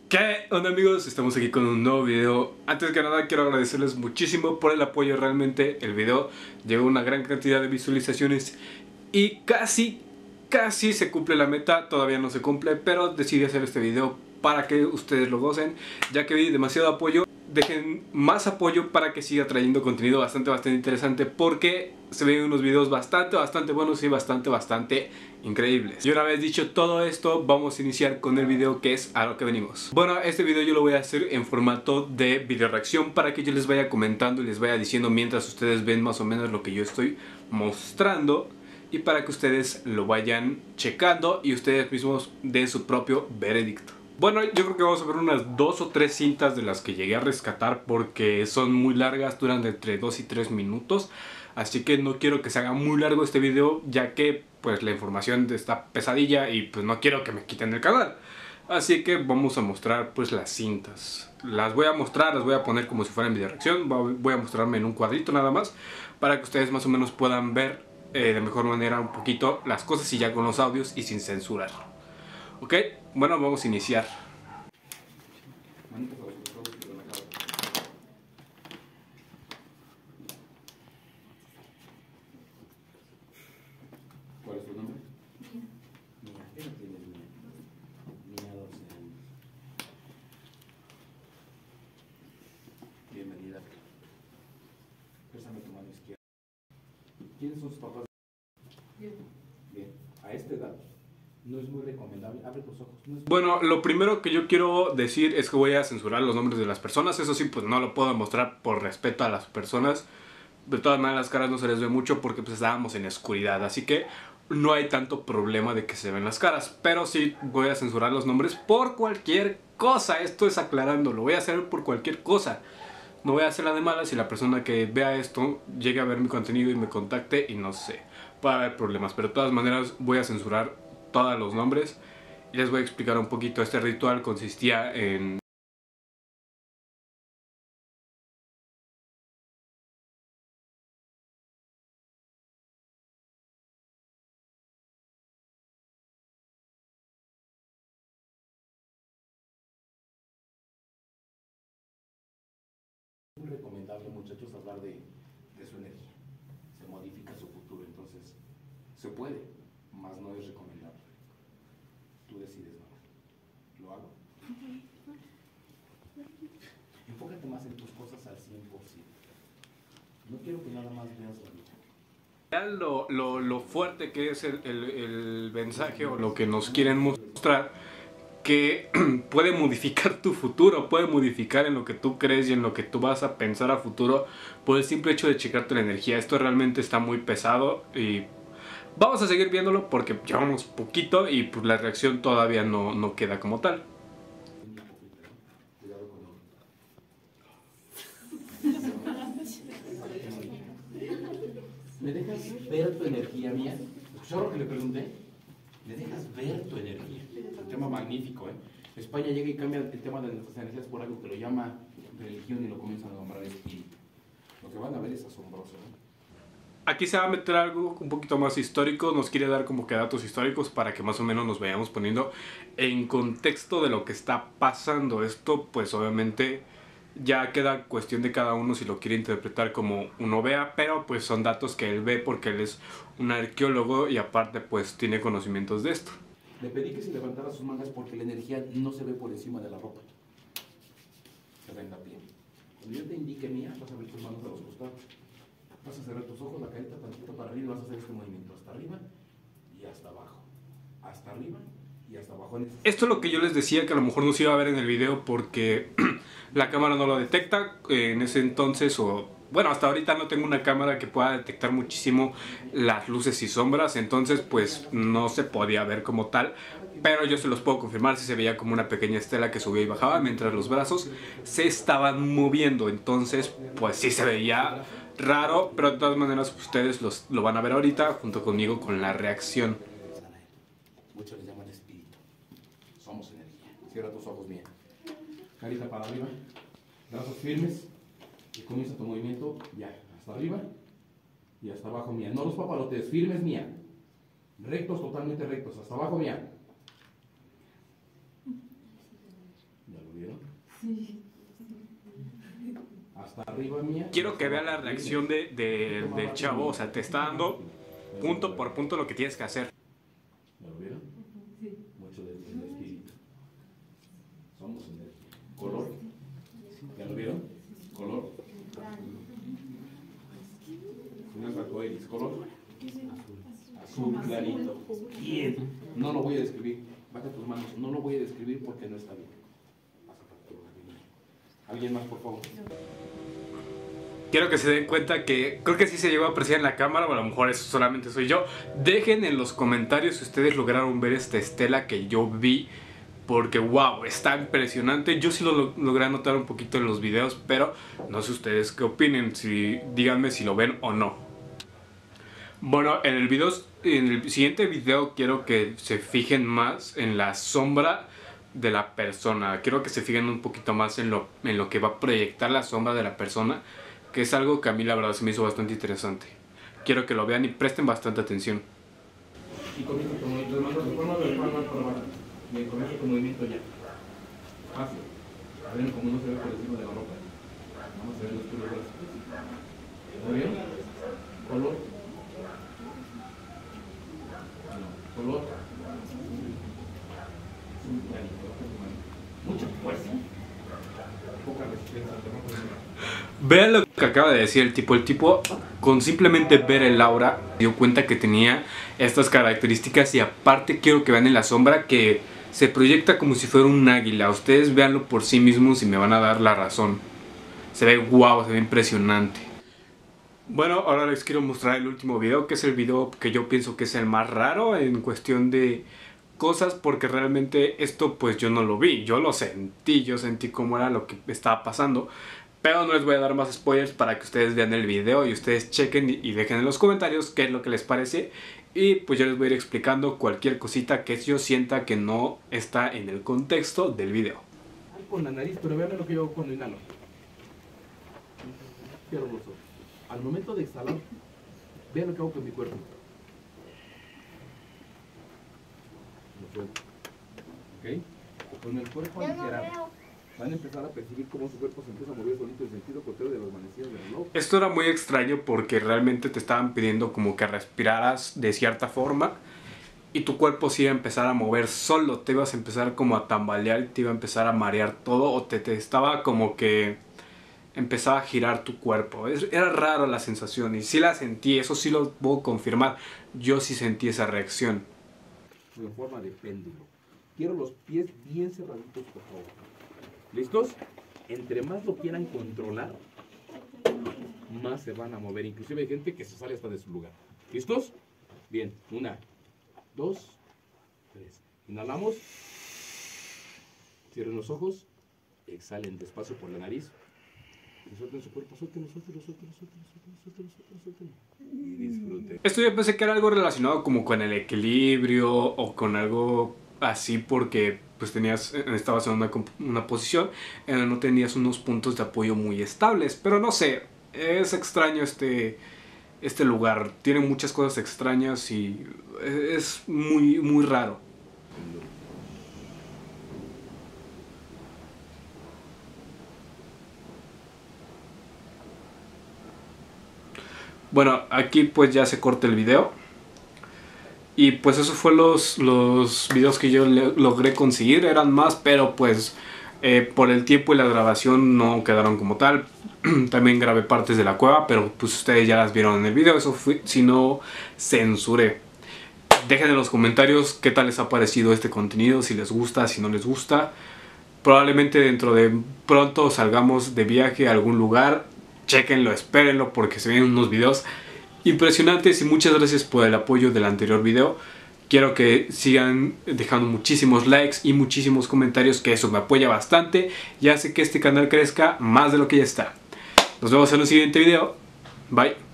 ¿Qué onda, amigos? Estamos aquí con un nuevo video. Antes que nada quiero agradecerles muchísimo por el apoyo. Realmente el video llegó a una gran cantidad de visualizaciones y casi se cumple la meta. Todavía no se cumple, pero decidí hacer este video para que ustedes lo gocen, ya que vi demasiado apoyo. Dejen más apoyo para que siga trayendo contenido bastante interesante, porque se ven unos videos bastante buenos y bastante increíbles. Y una vez dicho todo esto, vamos a iniciar con el video, que es a lo que venimos. Bueno, este video yo lo voy a hacer en formato de video reacción, para que yo les vaya comentando y les vaya diciendo mientras ustedes ven más o menos lo que yo estoy mostrando, y para que ustedes lo vayan checando y ustedes mismos den su propio veredicto. Bueno, yo creo que vamos a ver unas 2 o 3 cintas de las que llegué a rescatar, porque son muy largas, duran entre 2 y 3 minutos. Así que no quiero que se haga muy largo este video, ya que pues la información está pesadilla y pues no quiero que me quiten el canal. Así que vamos a mostrar pues las cintas. Las voy a mostrar, las voy a poner como si fueran video reacción. Voy a mostrarme en un cuadrito nada más, para que ustedes más o menos puedan ver de mejor manera un poquito las cosas, y ya con los audios y sin censurar. Ok, bueno, vamos a iniciar. ¿Cuál es tu nombre? Mía. ¿Qué edad tienes, Mía? Mía, 12 años. Bienvenida. Préstame tu mano izquierda. ¿Quiénes son sus papás? Bien. Bien. A esta edad no es muy recomendable. Abre tus ojos. Bueno, lo primero que yo quiero decir es que voy a censurar los nombres de las personas. Eso sí, pues no lo puedo mostrar por respeto a las personas. De todas maneras, las caras no se les ve mucho porque pues estábamos en oscuridad, así que no hay tanto problema de que se ven las caras. Pero sí voy a censurar los nombres por cualquier cosa. Esto es aclarando, lo voy a hacer por cualquier cosa. No voy a hacer la de malas si la persona que vea esto llegue a ver mi contenido y me contacte y no sé, puede haber problemas. Pero de todas maneras voy a censurar todos los nombres y les voy a explicar un poquito. Este ritual consistía en... Es muy recomendable, muchachos, hablar de su energía. Se modifica su futuro, entonces se puede, mas no es recomendable. Tú decides, mamá. ¿Lo hago? Enfócate más en tus cosas al 100%. No quiero que nada más veas la vida. Lo fuerte que es el mensaje, o lo que nos quieren mostrar, que puede modificar tu futuro, puede modificar en lo que tú crees y en lo que tú vas a pensar a futuro por el simple hecho de checarte la energía. Esto realmente está muy pesado y vamos a seguir viéndolo porque llevamos poquito y pues la reacción todavía no queda como tal. Cuidado con él. ¿Me dejas ver tu energía, Mía? ¿Escucharon lo que le pregunté? ¿Me dejas ver tu energía? Un tema magnífico, ¿eh? España llega y cambia el tema de nuestras energías por algo que lo llama religión y lo comienzan a nombrar espíritu. Lo que van a ver es asombroso, ¿eh? Aquí se va a meter algo un poquito más histórico. Nos quiere dar como que datos históricos para que más o menos nos vayamos poniendo en contexto de lo que está pasando. Esto pues obviamente ya queda cuestión de cada uno si lo quiere interpretar como uno vea, pero pues son datos que él ve porque él es un arqueólogo y aparte pues tiene conocimientos de esto. Le pedí que se levantara sus mangas porque la energía no se ve por encima de la ropa. Se ve en la piel. Cuando yo te indique, Mía, vas a abrir tus manos a los costados. Vas a cerrar tus ojos, la carita tantito para arriba, y vas a hacer este movimiento hasta arriba y hasta abajo. Hasta arriba y hasta abajo. Esto es lo que yo les decía, que a lo mejor no se iba a ver en el video porque la cámara no lo detecta en ese entonces, o bueno, hasta ahorita no tengo una cámara que pueda detectar muchísimo las luces y sombras, entonces pues no se podía ver como tal. Pero yo se los puedo confirmar, si se veía como una pequeña estela que subía y bajaba mientras los brazos se estaban moviendo. Entonces pues sí se veía raro, pero de todas maneras ustedes lo van a ver ahorita junto conmigo con la reacción. Muchos les llaman espíritu. Somos energía. Cierra tus ojos, Mía. Carita para arriba. Brazos firmes. Y comienza tu movimiento ya. Hasta arriba y hasta abajo, Mía. No los papalotes. Firmes, Mía. Rectos, totalmente rectos. Hasta abajo, Mía. Ya lo Sí. Hasta arriba mía. Quiero que vean la reacción del chavo, o sea, te está dando punto por punto lo que tienes que hacer. ¿Ya lo vieron? Sí. Mucho del espíritu. Somos energía. Color. ¿Ya lo vieron? Color. No es arcoíris. Color. Azul clarito. Bien. No lo voy a describir. Baja tus manos. No lo voy a describir porque no está bien. ¿Alguien más, por favor? Quiero que se den cuenta que creo que sí se llegó a apreciar en la cámara, o a lo mejor eso solamente soy yo. Dejen en los comentarios si ustedes lograron ver esta estela que yo vi, porque wow, está impresionante. Yo sí lo logré notar un poquito en los videos, pero no sé ustedes qué opinen, díganme si lo ven o no. Bueno, en el siguiente video quiero que se fijen más en la sombra de la persona. Quiero que se fijen un poquito más en lo que va a proyectar la sombra de la persona, que es algo que a mí la verdad se me hizo bastante interesante. Quiero que lo vean y presten bastante atención. Y con esto, con las manos de forma de palma para abajo. Bien, con eso tu movimiento ya. Fácil. A ver cómo no se ve por encima de la ropa. Vamos a ver los puros brazos. ¿Está bien? Color. No, color. Mucha fuerza. Poca resistencia. Vean lo que acaba de decir el tipo. El tipo, con simplemente ver el aura, se dio cuenta que tenía estas características. Y aparte quiero que vean en la sombra que se proyecta como si fuera un águila. Ustedes véanlo por sí mismos y me van a dar la razón. Se ve guau, se ve impresionante. Bueno, ahora les quiero mostrar el último video, que es el video que yo pienso que es el más raro en cuestión de cosas, porque realmente esto pues yo no lo vi, yo lo sentí, yo sentí cómo era lo que estaba pasando. Pero no les voy a dar más spoilers para que ustedes vean el video y ustedes chequen y dejen en los comentarios qué es lo que les parece. Y pues yo les voy a ir explicando cualquier cosita que yo sienta que no está en el contexto del video. Con la nariz, pero vean lo que yo hago cuando inhalo. Cierro los ojos. Al momento de exhalar, vean lo que hago con mi cuerpo. Lo suelto. ¿Ok? Con el cuerpo aligerado. Van a empezar a percibir cómo su cuerpo se empieza a mover solito en sentido contrario de las manecillas del reloj. Esto era muy extraño porque realmente te estaban pidiendo como que respiraras de cierta forma y tu cuerpo se iba a empezar a mover solo, te ibas a empezar como a tambalear y te iba a empezar a marear todo, o te estaba como que empezaba a girar tu cuerpo. Era raro la sensación y sí la sentí, eso sí lo puedo confirmar, yo sí sentí esa reacción. En forma de péndulo. Quiero los pies bien cerraditos, por favor. ¿Listos? Entre más lo quieran controlar, más se van a mover. Inclusive hay gente que se sale hasta de su lugar. ¿Listos? Bien. 1, 2, 3. Inhalamos. Cierren los ojos. Exhalen despacio por la nariz. Y suelten su cuerpo. Suéltenlo. Y disfruten. Esto yo pensé que era algo relacionado como con el equilibrio o con algo así, porque pues estabas en una posición en donde no tenías unos puntos de apoyo muy estables. Pero no sé, es extraño este lugar. Tiene muchas cosas extrañas y es muy raro. Bueno, aquí pues ya se corta el video. Y pues eso fue los videos que yo logré conseguir. Eran más, pero pues por el tiempo y la grabación no quedaron como tal. También grabé partes de la cueva, pero pues ustedes ya las vieron en el video. Eso fue, si no, censuré. Dejen en los comentarios qué tal les ha parecido este contenido, si les gusta, si no les gusta. Probablemente dentro de pronto salgamos de viaje a algún lugar. Chequenlo, espérenlo, porque se vienen unos videos impresionantes. Y muchas gracias por el apoyo del anterior video. Quiero que sigan dejando muchísimos likes y muchísimos comentarios, que eso me apoya bastante y hace que este canal crezca más de lo que ya está. Nos vemos en el siguiente video. Bye.